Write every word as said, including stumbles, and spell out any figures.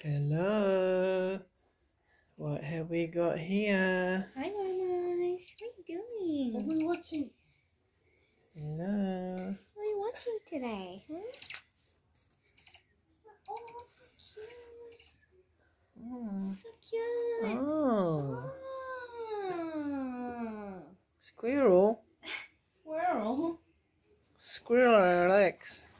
Hello. What have we got here? Hi, Mamas. What are you doing? What are we watching? Hello. What are you watching today? Huh? Oh. So cute. Oh. Oh. Squirrel. Squirrel. Squirrel Alex.